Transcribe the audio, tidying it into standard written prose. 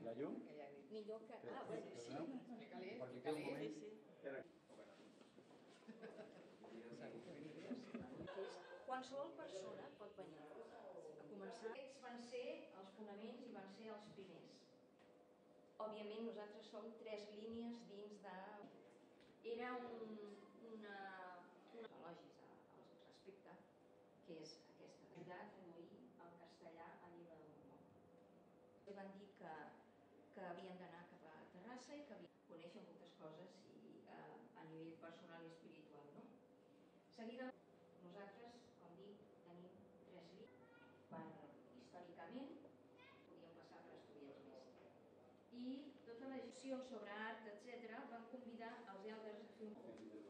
la llum. Millor que... Ah, bueno, sí. Explica-li. Qualsevol persona pot venir a començar. Aquests van ser els fonaments i van ser els primers. Òbviament nosaltres som 3 línies dins de... Era una lògica al respecte, que és aquesta de traduir el castellà al llibre del món. Van dir que havien d'anar cap a Terrassa i que havien de conèixer moltes coses a nivell personal i espiritual. Seguida, nosaltres, com dic, tenim 3 línies. Històricament, podíem passar per estudiants més. I tota la gestió sobre art, etc., van convidar els elders a fer un